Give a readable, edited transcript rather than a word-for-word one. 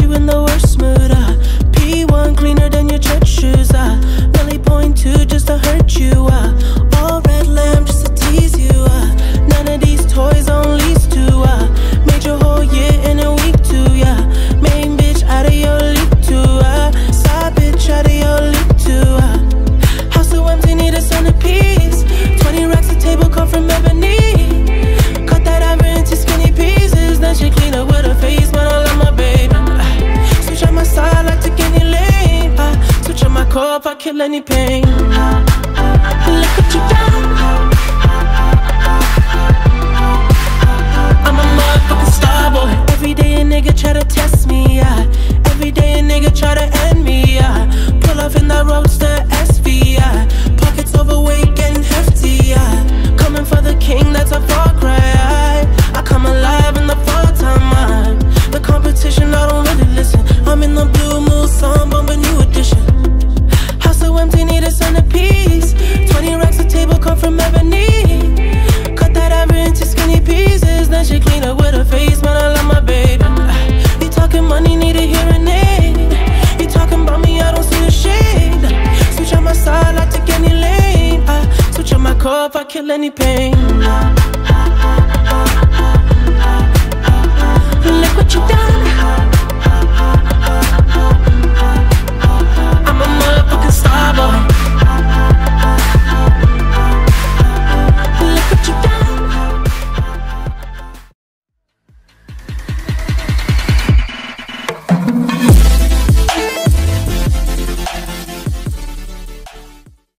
you in the worst mood. P1 cleaner than your church shoes. Really point two just to hurt you. All red lamb just to tease you. None of these toys on lease to. Made your whole year in a week too. Yeah, main bitch out of your league too. Side bitch out of your league too. House so empty, need a centerpiece. 20 racks a table come from ebony. Cut that ever into skinny pieces. Then she clean up with her face, but I love my baby. Switch on my side, I take any lane. Switch on my core if I kill any pain. Look what you done. I'm a motherfucking star boy. Every day a nigga try to test me, yeah. Every day a nigga try to end me, yeah. Pull off in that roadster SV, yeah. Pockets overweight, getting hefty, yeah. Coming for the king, that's a far cry. I come alive in the fall time. The competition, I don't really listen. I'm in the blue moon, song, bumping new edition. House so empty, need a centerpiece. 20 racks a table come from ebony. Cut that ever into skinny pieces. Then she clean up with her face, man, I love my baby. You talking money, need a hearing aid. You talking about me, I don't see a shade. Switch on my side, I take any lane. Switch on my core if I kill any pain.